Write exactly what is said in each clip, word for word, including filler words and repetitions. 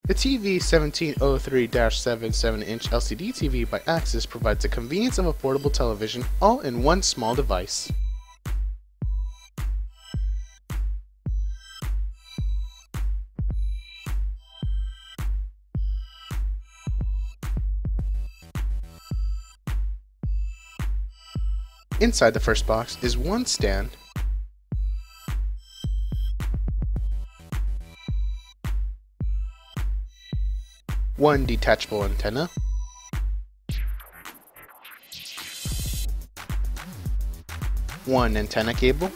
The T V seventeen oh three dash seventy-seven inch L C D T V by Axess provides the convenience of a portable television all in one small device. Inside the first box is one stand, one detachable antenna, one antenna cable,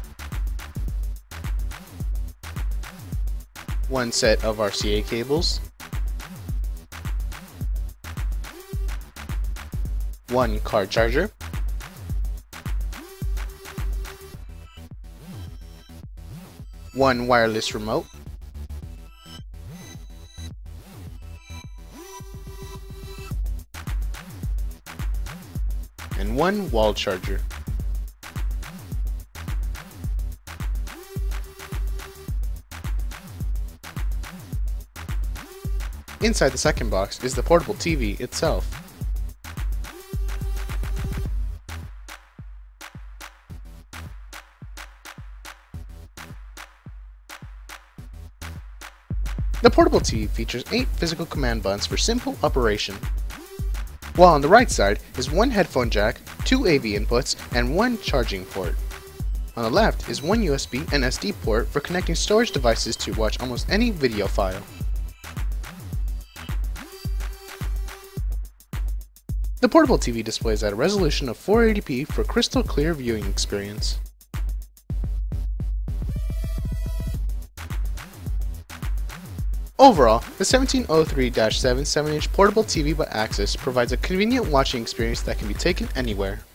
one set of R C A cables, one car charger, one wireless remote, and one wall charger. Inside the second box is the portable T V itself. The portable T V features eight physical command buttons for simple operation, while on the right side is one headphone jack, two A V inputs, and one charging port. On the left is one U S B and S D port for connecting storage devices to watch almost any video file. The portable T V displays at a resolution of four eighty p for crystal clear viewing experience. Overall, the seventeen oh three dash seventy-seven inch portable T V by Axess provides a convenient watching experience that can be taken anywhere.